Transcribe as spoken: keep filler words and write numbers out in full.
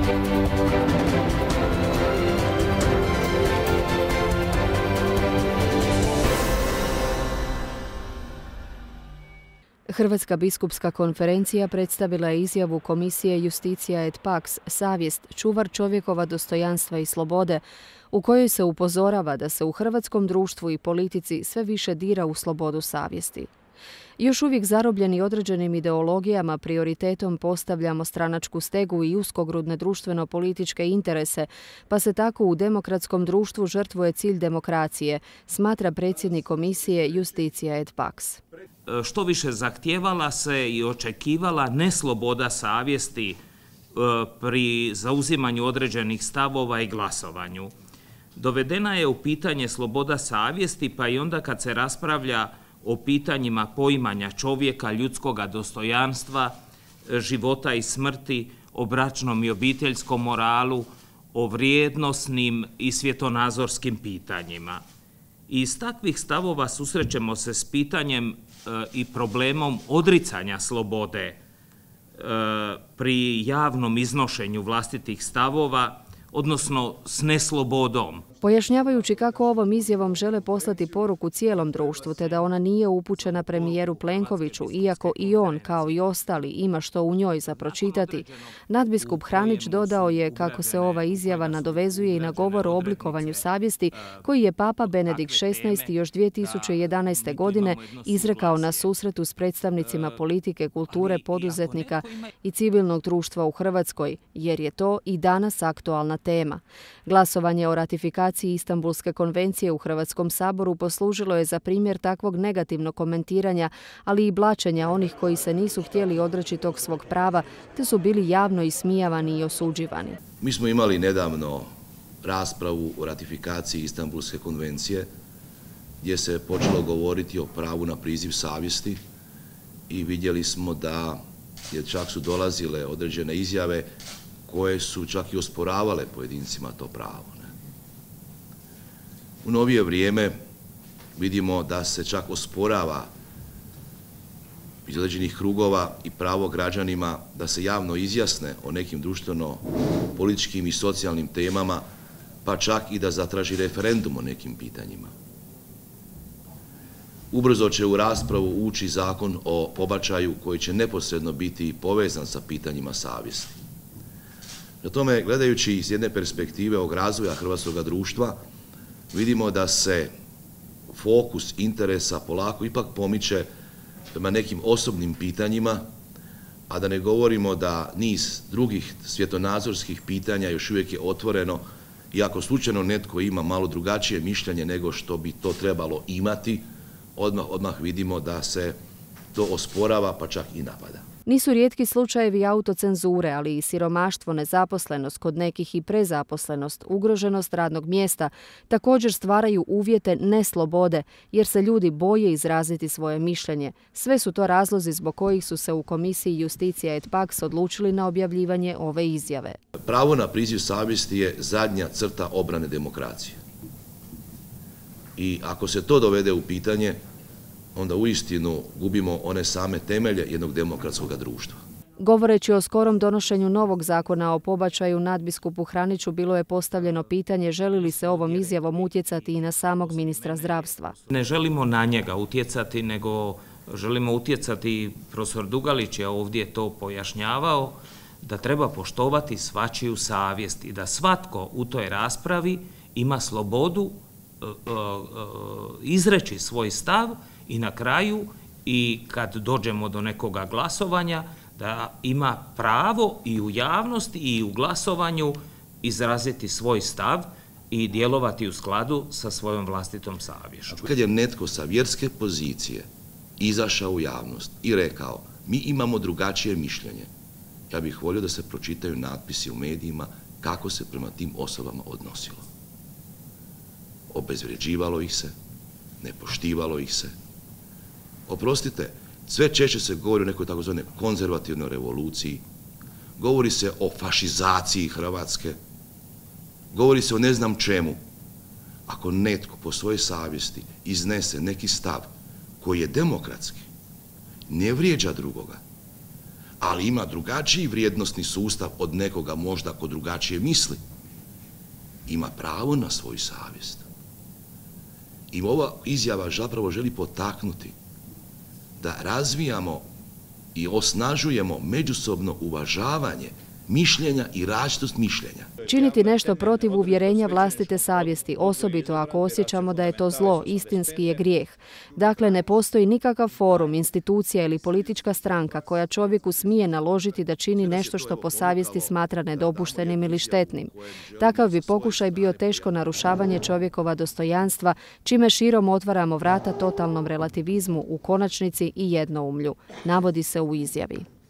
Hrvatska biskupska konferencija predstavila je izjavu Komisije Justitia et Pax, savjest, čuvar čovjekova dostojanstva i slobode, u kojoj se upozorava da se u hrvatskom društvu i politici sve više dira u slobodu savjesti. Još uvijek zarobljeni određenim ideologijama prioritetom postavljamo stranačku stegu i uskogrudne društveno-političke interese, pa se tako u demokratskom društvu žrtvuje cilj demokracije, smatra predsjednik Komisije Justitia et Pax. Što više zahtijevala se i očekivala nesloboda savjesti pri zauzimanju određenih stavova i glasovanju. Dovedena je u pitanje sloboda savjesti, pa i onda kad se raspravlja o pitanjima poimanja čovjeka, ljudskoga dostojanstva, života i smrti, o bračnom i obiteljskom moralu, o vrijednosnim i svjetonazorskim pitanjima. Iz takvih stavova susrećemo se s pitanjem i problemom odricanja slobode pri javnom iznošenju vlastitih stavova, odnosno s neslobodom. Pojašnjavajući kako ovom izjavom žele poslati poruku cijelom društvu, te da ona nije upućena premijeru Plenkoviću, iako i on, kao i ostali, ima što u njoj za pročitati, nadbiskup Hranić dodao je kako se ova izjava nadovezuje i na govor o oblikovanju savjesti koji je Papa Benedikt šesnaesti još dvije tisuće jedanaeste. godine izrekao na susretu s predstavnicima politike, kulture, poduzetnika i civilnog društva u Hrvatskoj, jer je to i danas aktualna tema. Glasovanje o ratifikaciji Istanbulske konvencije u Hrvatskom saboru poslužilo je za primjer takvog negativnog komentiranja, ali i blaćenja onih koji se nisu htjeli odreći tog svog prava, te su bili javno ismijavani i osuđivani. Mi smo imali nedavno raspravu o ratifikaciji Istanbulske konvencije, gdje se počelo govoriti o pravu na priziv savjesti i vidjeli smo da je čak su dolazile određene izjave koje su čak i osporavale pojedincima to pravo. U novije vrijeme vidimo da se čak osporava iz određenih krugova i pravo građanima da se javno izjasne o nekim društveno-političkim i socijalnim temama, pa čak i da zatraži referendum o nekim pitanjima. Ubrzo će u raspravu ući zakon o pobačaju koji će neposredno biti povezan sa pitanjima savjesti. Na tome, gledajući iz jedne perspektive ovog razvoja hrvatskog društva, vidimo da se fokus interesa polako ipak pomiče prema nekim osobnim pitanjima, a da ne govorimo da niz drugih svjetonazorskih pitanja još uvijek je otvoreno i ako slučajno netko ima malo drugačije mišljenje nego što bi to trebalo imati, odmah, odmah vidimo da se to osporava pa čak i napada. Nisu rijetki slučajevi autocenzure, ali i siromaštvo, nezaposlenost, kod nekih i prezaposlenost, ugroženost radnog mjesta također stvaraju uvjete neslobode, jer se ljudi boje izraziti svoje mišljenje. Sve su to razlozi zbog kojih su se u Komisiji Justitia et Pax odlučili na objavljivanje ove izjave. Pravo na priziv savjesti je zadnja crta obrane demokracije. I ako se to dovede u pitanje, onda uistinu gubimo one same temelje jednog demokratskog društva. Govoreći o skorom donošenju novog zakona o pobačaju, nadbiskupu Hraniću bilo je postavljeno pitanje želi li se ovom izjavom utjecati i na samog ministra zdravstva. Ne želimo na njega utjecati, nego želimo utjecati, profesor Dugalić je ovdje to pojašnjavao, da treba poštovati svačiju savjest i da svatko u toj raspravi ima slobodu izreći svoj stav i na kraju, i kad dođemo do nekoga glasovanja, da ima pravo i u javnosti i u glasovanju izraziti svoj stav i djelovati u skladu sa svojom vlastitom savješću. Kad je netko sa vjerske pozicije izašao u javnost i rekao mi imamo drugačije mišljenje, ja bih volio da se pročitaju natpisi u medijima kako se prema tim osobama odnosilo. Obezvređivalo ih se, ne poštivalo ih se. Oprostite, sve češće se govori o nekoj takozvanoj konzervativnoj revoluciji, govori se o fašizaciji Hrvatske, govori se o ne znam čemu. Ako netko po svojoj savjesti iznese neki stav koji je demokratski, ne vrijeđa drugoga, ali ima drugačiji vrijednosni sustav od nekoga možda ko drugačije misli, ima pravo na svoju savjest. I ova izjava zapravo želi potaknuti da razvijamo i osnažujemo međusobno uvažavanje mišljenja i različitost mišljenja. Činiti nešto protiv uvjerenja vlastite savjesti, osobito ako osjećamo da je to zlo, istinski je grijeh. Dakle, ne postoji nikakav forum, institucija ili politička stranka koja čovjeku smije naložiti da čini nešto što po savjesti smatra nedopuštenim ili štetnim. Takav bi pokušaj bio teško narušavanje čovjekova dostojanstva, čime širom otvaramo vrata totalnom relativizmu, u konačnici i jednoumlju, navodi se u izjavi.